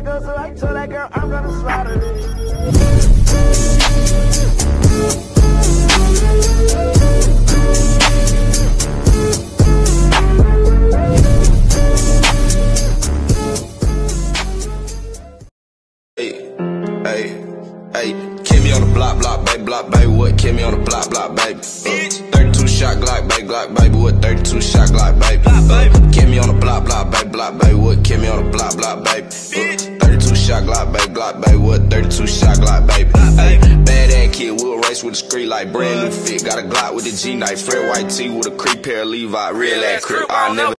that girl, so I told that girl I'm gonna slaughter it. Hey, kill me on the block, baby, what? Kill me on the block, baby. 32 shot Glock, baby, what? 32 shot Glock, baby. Kill me on the block, baby, what? Kill me on the block, baby. 32 shot Glock, baby, what? 32 shot Glock, baby. Bad ass kid, we'll race with the street like brand new fit. Got a Glock with a G knife, Fred white tee with a creep pair of Levi, real ass crib. I never.